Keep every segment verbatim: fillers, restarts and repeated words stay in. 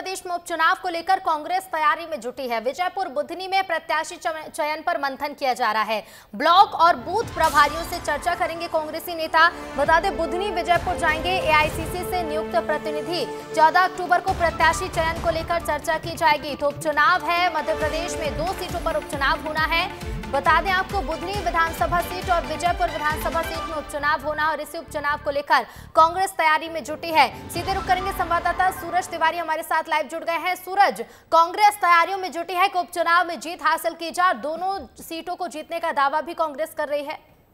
प्रदेश में उपचुनाव को लेकर कांग्रेस तैयारी में जुटी है। विजयपुर बुधनी में प्रत्याशी चयन पर मंथन किया जा रहा है। ब्लॉक और बूथ प्रभारियों से चर्चा करेंगे कांग्रेसी नेता। बता दें, बुधनी विजयपुर जाएंगे एआईसीसी से नियुक्त प्रतिनिधि। चौदह अक्टूबर को प्रत्याशी चयन को लेकर चर्चा की जाएगी। तो उपचुनाव है, मध्य प्रदेश में दो सीटों पर उपचुनाव होना है। बता दें आपको, बुधनी विधानसभा सीट और विजयपुर विधानसभा सीट में उपचुनाव होना और इसी उपचुनाव को लेकर कांग्रेस तैयारी में जुटी है। सीधे रुक करेंगे, संवाददाता सूरज तिवारी हमारे साथ लाइव जुड़ गए हैं। सूरज, कांग्रेस तैयारियों में जुटी है कि उपचुनाव में जीत हासिल की जाए। दोनों सीटों को जीतने का दावा भी कांग्रेस कर रही है।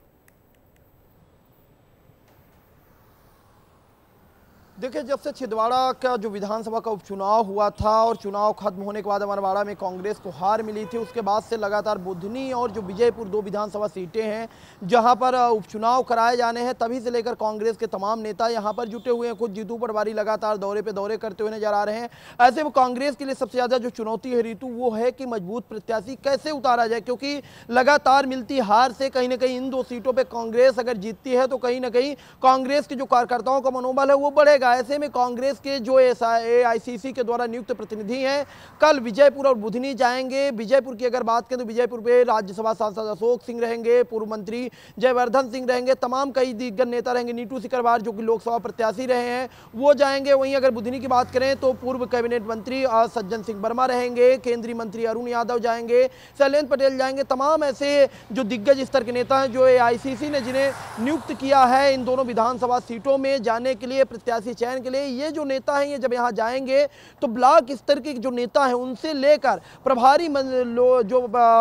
देखिए, जब से छिंदवाड़ा का जो विधानसभा का उपचुनाव हुआ था और चुनाव खत्म होने के बाद अमरवाड़ा में कांग्रेस को हार मिली थी, उसके बाद से लगातार बुधनी और जो विजयपुर दो विधानसभा सीटें हैं जहां पर उपचुनाव कराए जाने हैं, तभी से लेकर कांग्रेस के तमाम नेता यहां पर जुटे हुए हैं। खुद जीतू पटवारी लगातार दौरे पे दौरे करते हुए नजर आ रहे हैं। ऐसे में कांग्रेस के लिए सबसे ज्यादा जो चुनौती है ऋतु, वो है कि मजबूत प्रत्याशी कैसे उतारा जाए, क्योंकि लगातार मिलती हार से कहीं ना कहीं इन दो सीटों पर कांग्रेस अगर जीतती है तो कहीं ना कहीं कांग्रेस के जो कार्यकर्ताओं का मनोबल है वो बढ़ेगा। ऐसे में कांग्रेस के जो एआईसीसी के द्वारा नियुक्त प्रतिनिधि हैं, कल विजयपुर और बुधनी जाएंगे। विजयपुर की अगर बात करें तो विजयपुर पे राज्यसभा सांसद अशोक सिंह रहेंगे, पूर्व मंत्री जयवर्धन सिंह रहेंगे, तमाम कई दिग्गज नेता रहेंगे। नीतू सिकरवार जो कि लोकसभा प्रत्याशी रहे हैं वो जाएंगे। वहीं अगर बुधनी की बात करें तो पूर्व कैबिनेट मंत्री सज्जन सिंह वर्मा रहेंगे, केंद्रीय मंत्री अरुण यादव जाएंगे, शैलेंद्र पटेल जाएंगे। तमाम ऐसे जो दिग्गज स्तर के नेता हैं जो एआईसीसी ने जिन्हें नियुक्त किया है इन दोनों विधानसभा सीटों में जाने के लिए, प्रत्याशी चयन के लिए, ये जो नेता हैं ये जब यहां जाएंगे तो ब्लॉक स्तर के जो नेता हैं उनसे लेकर प्रभारी जो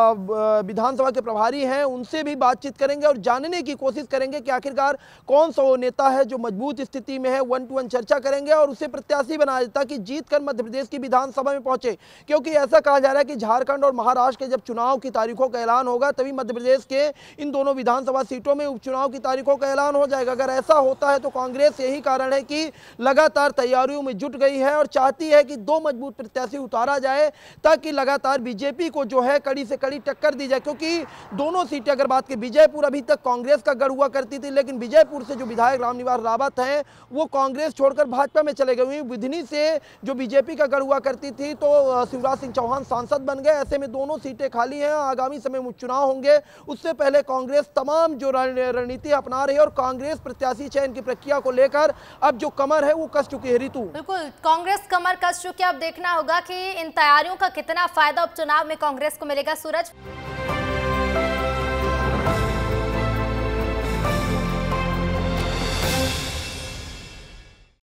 विधानसभा के प्रभारी हैं उनसे भी बातचीत करेंगे और जानने की कोशिश करेंगे कि आखिरकार कौन सा वो नेता है जो मजबूत स्थिति में है। वन टू वन चर्चा करेंगे और उसे प्रत्याशी बना देता कि जीत कर मध्य प्रदेश की विधानसभा में पहुंचे, क्योंकि ऐसा कहा जा रहा है कि झारखंड और महाराष्ट्र के जब चुनाव की तारीखों का ऐलान होगा तभी मध्य प्रदेश के इन दोनों विधानसभा सीटों में उपचुनाव की तारीखों का ऐलान हो जाएगा। अगर ऐसा होता है तो कांग्रेस यही कारण है कि लगातार तैयारियों में जुट गई है और चाहती है कि दो मजबूत प्रत्याशी उतारा जाए ताकि लगातार बीजेपी को जो है कड़ी से कड़ी टक्कर दी जाए। क्योंकि दोनों सीटें अगर बात की, विजयपुर अभी तक कांग्रेस का गढ़ हुआ करती थी, लेकिन विजयपुर से जो विधायक रामनिवास रावत हैं वो कांग्रेस छोड़कर भाजपा में चले गए। बुधनी से जो बीजेपी का गढ़ हुआ करती थी तो शिवराज सिंह चौहान सांसद बन गए। ऐसे में दोनों सीटें खाली हैं। आगामी समय में चुनाव होंगे, उससे पहले कांग्रेस तमाम जो रणनीति अपना रही है और कांग्रेस प्रत्याशी चयन की प्रक्रिया को लेकर अब जो कमर है वो कस चुकी है। ऋतु, बिल्कुल, कांग्रेस कमर कस चुकी है। अब देखना होगा कि इन तैयारियों का कितना फायदा उपचुनाव में कांग्रेस को मिलेगा। सूरज।